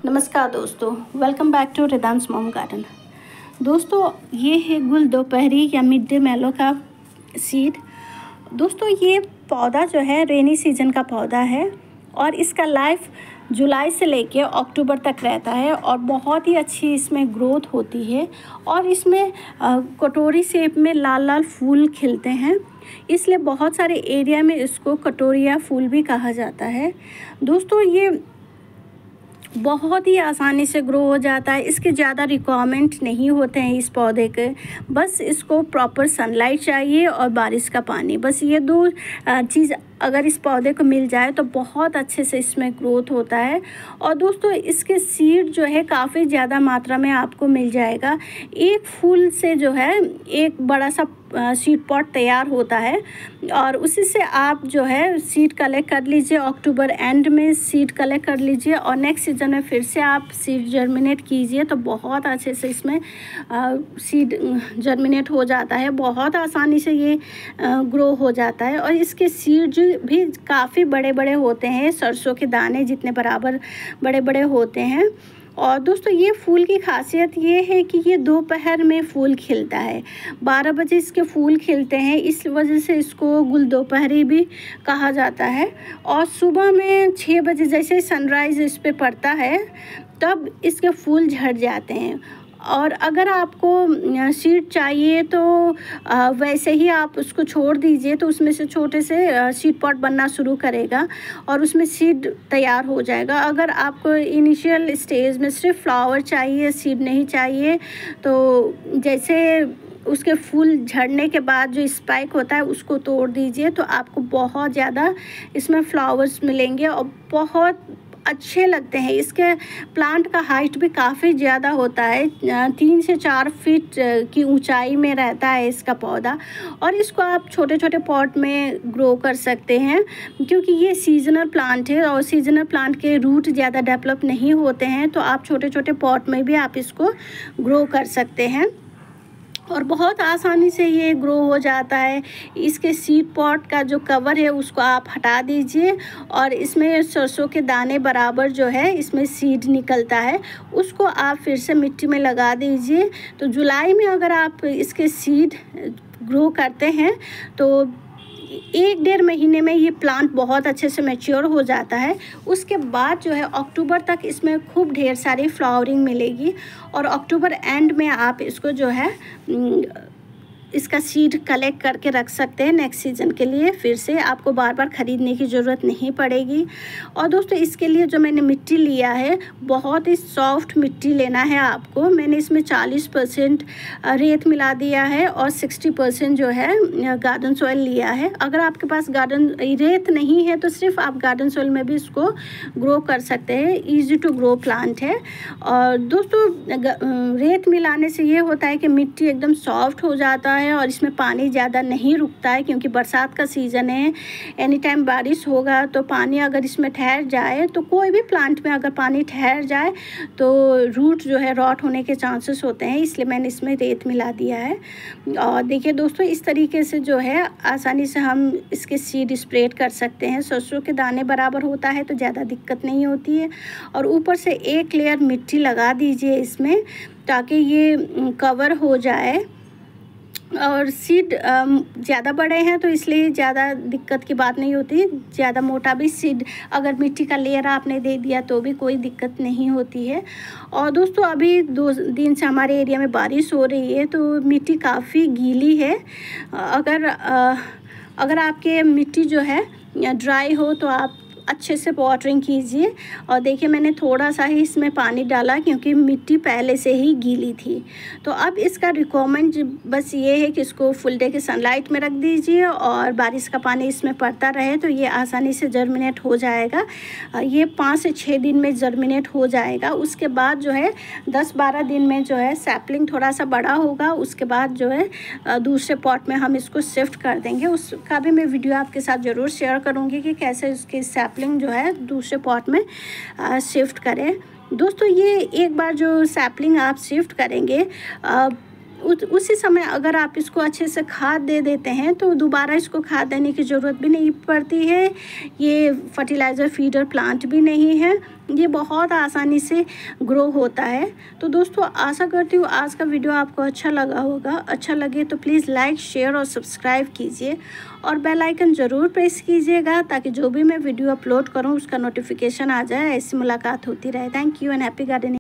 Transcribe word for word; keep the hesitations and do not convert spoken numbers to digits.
नमस्कार दोस्तों, welcome back to Ridhan's mom garden. दोस्तों, ये है गुल दोपहरी या मिड डे मेलो का सीड। दोस्तों, ये पौधा जो है रेनी सीजन का पौधा है और इसका लाइफ जुलाई से लेके अक्टूबर तक रहता है और बहुत ही अच्छी इसमें ग्रोथ होती है और इसमें कटोरी शेप में लाल लाल फूल खिलते हैं, इसलिए बहुत सारे एरिया में इसको कटोरिया फूल भी कहा जाता है। दोस्तों, ये बहुत ही आसानी से ग्रो हो जाता है। इसके ज़्यादा रिक्वायरमेंट नहीं होते हैं इस पौधे के, बस इसको प्रॉपर सनलाइट चाहिए और बारिश का पानी, बस ये दो चीज़ अगर इस पौधे को मिल जाए तो बहुत अच्छे से इसमें ग्रोथ होता है। और दोस्तों, इसके सीड जो है काफ़ी ज़्यादा मात्रा में आपको मिल जाएगा। एक फूल से जो है एक बड़ा सा सीड पॉट तैयार होता है और उसी से आप जो है सीड कलेक्ट कर लीजिए। अक्टूबर एंड में सीड कलेक्ट कर लीजिए और नेक्स्ट सीजन में फिर से आप सीड जर्मिनेट कीजिए तो बहुत अच्छे से इसमें सीड जर्मिनेट हो जाता है। बहुत आसानी से ये ग्रो हो जाता है और इसके सीड भी काफ़ी बड़े बड़े होते हैं, सरसों के दाने जितने बराबर बड़े बड़े होते हैं। और दोस्तों, ये फूल की खासियत ये है कि ये दोपहर में फूल खिलता है, बारह बजे इसके फूल खिलते हैं, इस वजह से इसको गुल दोपहरी भी कहा जाता है। और सुबह में छः बजे जैसे सनराइज़ इस पर पड़ता है तब इसके फूल झड़ जाते हैं। और अगर आपको सीड चाहिए तो वैसे ही आप उसको छोड़ दीजिए तो उसमें से छोटे से सीड पॉट बनना शुरू करेगा और उसमें सीड तैयार हो जाएगा। अगर आपको इनिशियल स्टेज में सिर्फ फ्लावर चाहिए, सीड नहीं चाहिए, तो जैसे उसके फूल झड़ने के बाद जो स्पाइक होता है उसको तोड़ दीजिए तो आपको बहुत ज़्यादा इसमें फ्लावर्स मिलेंगे और बहुत अच्छे लगते हैं। इसके प्लांट का हाइट भी काफ़ी ज़्यादा होता है, तीन से चार फीट की ऊंचाई में रहता है इसका पौधा। और इसको आप छोटे छोटे पॉट में ग्रो कर सकते हैं क्योंकि ये सीजनल प्लांट है और सीजनल प्लांट के रूट ज़्यादा डेवलप नहीं होते हैं, तो आप छोटे छोटे पॉट में भी आप इसको ग्रो कर सकते हैं और बहुत आसानी से ये ग्रो हो जाता है। इसके सीड पॉट का जो कवर है उसको आप हटा दीजिए और इसमें सरसों के दाने बराबर जो है इसमें सीड निकलता है, उसको आप फिर से मिट्टी में लगा दीजिए। तो जुलाई में अगर आप इसके सीड ग्रो करते हैं तो एक डेढ़ महीने में ये प्लांट बहुत अच्छे से मैच्योर हो जाता है। उसके बाद जो है अक्टूबर तक इसमें खूब ढेर सारी फ्लावरिंग मिलेगी और अक्टूबर एंड में आप इसको जो है इसका सीड कलेक्ट करके रख सकते हैं नेक्स्ट सीज़न के लिए, फिर से आपको बार बार ख़रीदने की ज़रूरत नहीं पड़ेगी। और दोस्तों, इसके लिए जो मैंने मिट्टी लिया है बहुत ही सॉफ्ट मिट्टी लेना है आपको। मैंने इसमें चालीस परसेंट रेत मिला दिया है और साठ परसेंट जो है गार्डन सॉइल लिया है। अगर आपके पास गार्डन रेत नहीं है तो सिर्फ आप गार्डन सॉइल में भी इसको ग्रो कर सकते हैं, ईजी टू ग्रो प्लांट है। और दोस्तों, रेत मिलाने से ये होता है कि मिट्टी एकदम सॉफ्ट हो जाता है और इसमें पानी ज़्यादा नहीं रुकता है क्योंकि बरसात का सीज़न है, एनी टाइम बारिश होगा तो पानी अगर इसमें ठहर जाए तो कोई भी प्लांट में अगर पानी ठहर जाए तो रूट जो है रॉट होने के चांसेस होते हैं, इसलिए मैंने इसमें रेत मिला दिया है। और देखिए दोस्तों, इस तरीके से जो है आसानी से हम इसके सीड स्प्रेड कर सकते हैं। सरसों के दाने बराबर होता है तो ज़्यादा दिक्कत नहीं होती है। और ऊपर से एक लेयर मिट्टी लगा दीजिए इसमें ताकि ये कवर हो जाए। और सीड ज़्यादा बड़े हैं तो इसलिए ज़्यादा दिक्कत की बात नहीं होती, ज़्यादा मोटा भी सीड अगर मिट्टी का लेयर आपने दे दिया तो भी कोई दिक्कत नहीं होती है। और दोस्तों, अभी दो दिन से हमारे एरिया में बारिश हो रही है तो मिट्टी काफ़ी गीली है। अगर अगर आपके मिट्टी जो है ड्राई हो तो आप अच्छे से वाटरिंग कीजिए। और देखिए, मैंने थोड़ा सा ही इसमें पानी डाला क्योंकि मिट्टी पहले से ही गीली थी। तो अब इसका रिक्वायरमेंट बस ये है कि इसको फुल डे के सनलाइट में रख दीजिए और बारिश का पानी इसमें पड़ता रहे तो ये आसानी से जर्मिनेट हो जाएगा। ये पाँच से छः दिन में जर्मिनेट हो जाएगा। उसके बाद जो है दस बारह दिन में जो है सैपलिंग थोड़ा सा बड़ा होगा, उसके बाद जो है दूसरे पॉट में हम इसको शिफ्ट कर देंगे। उसका भी मैं वीडियो आपके साथ ज़रूर शेयर करूँगी कि कैसे उसकी सैपलिंग जो है दूसरे पॉट में शिफ्ट करें। दोस्तों, ये एक बार जो सैपलिंग आप शिफ्ट करेंगे उस उसी समय अगर आप इसको अच्छे से खाद दे देते हैं तो दोबारा इसको खाद देने की ज़रूरत भी नहीं पड़ती है। ये फर्टिलाइज़र फीडर प्लांट भी नहीं है, ये बहुत आसानी से ग्रो होता है। तो दोस्तों आशा करती हूँ आज का वीडियो आपको अच्छा लगा होगा। अच्छा लगे तो प्लीज़ लाइक शेयर और सब्सक्राइब कीजिए और बेल आइकन ज़रूर प्रेस कीजिएगा ताकि जो भी मैं वीडियो अपलोड करूँ उसका नोटिफिकेशन आ जाए। ऐसी मुलाकात होती रहे। Thank you and happy gardening.